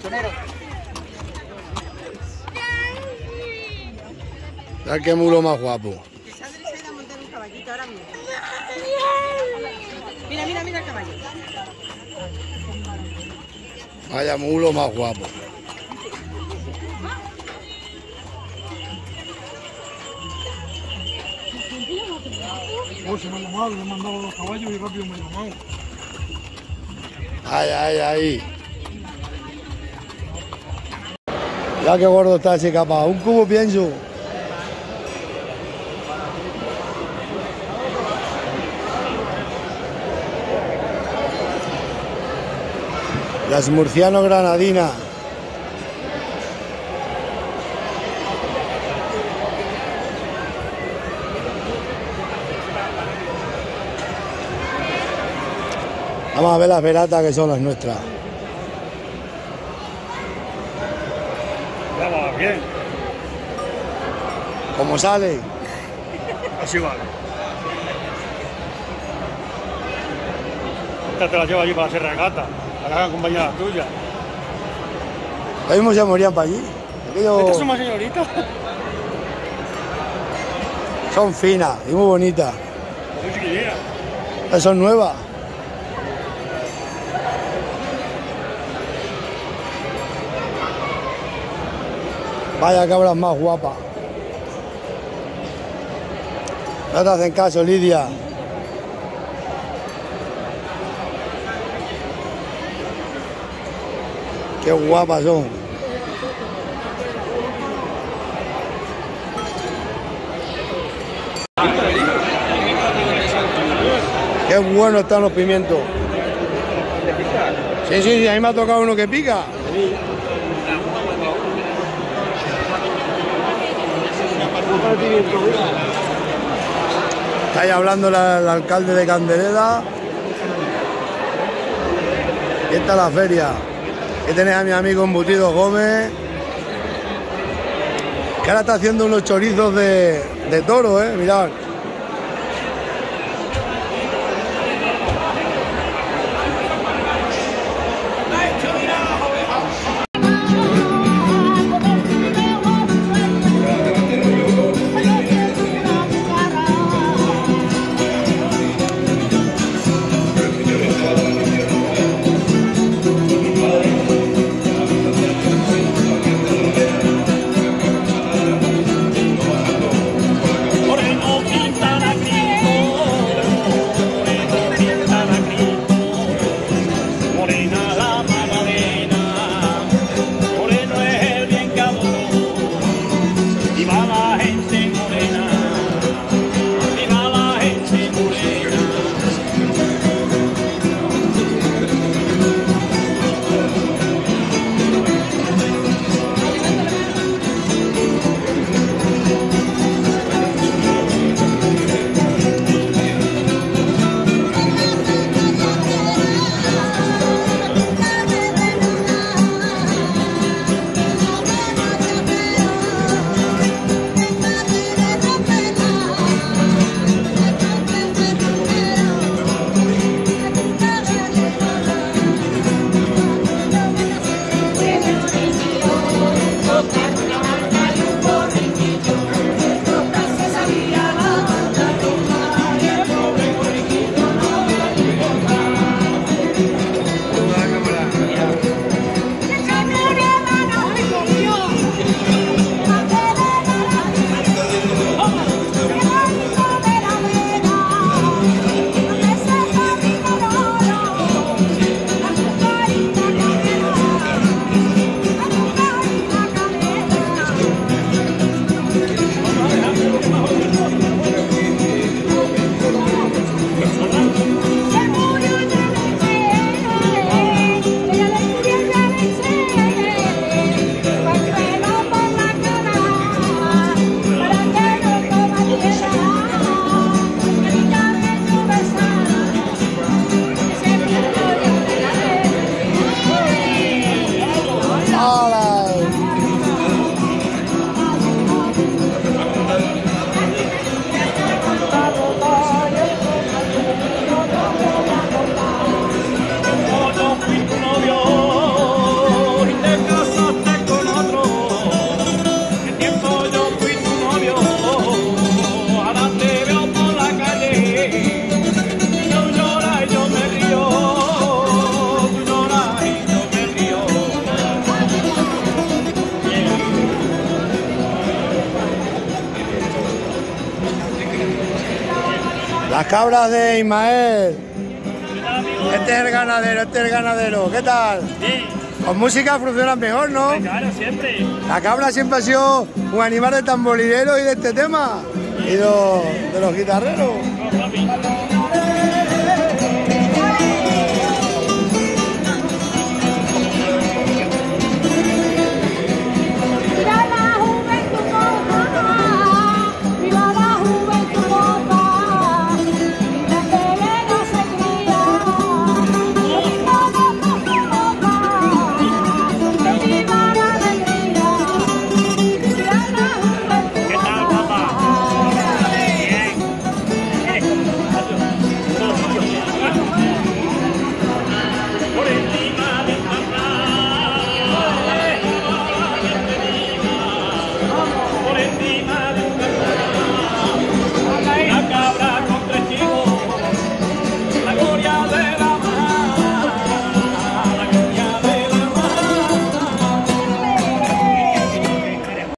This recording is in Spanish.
Mira qué mulo más guapo. Mira, mira, mira el caballo. Vaya mulo más guapo. Oh, se me ha llamado, le he mandado los caballos y rápido me ha llamado. Ay, ay, ay. Ya qué gordo está ese capa. Un cubo pienso. Las Murciano Granadina. Vamos a ver las velatas que son las nuestras. Ya va bien. ¿Cómo sale? Así vale. Esta te la llevo allí para hacer regata. A la compañera tuya. Ahí mismo se morían para allí. ¿Estas son más señoritas? Son finas y muy bonitas. Muy chiquillinas. Estas son nuevas. Vaya cabras más guapas. No te hacen caso, Lidia. Qué guapas son. Qué bueno están los pimientos. Sí, sí, sí, a mí me ha tocado uno que pica. Está ahí hablando el alcalde de Candeleda. Y esta es la feria. Aquí tenéis a mi amigo Embutido Gómez, que ahora está haciendo unos chorizos de toro, mirad. Las cabras de Ismael. Este es el ganadero, ¿qué tal? Bien. Con música funcionan mejor, ¿no? Claro, siempre. La cabra siempre ha sido un animal de tamborilero y de este tema. Y de los guitarreros. No, papi.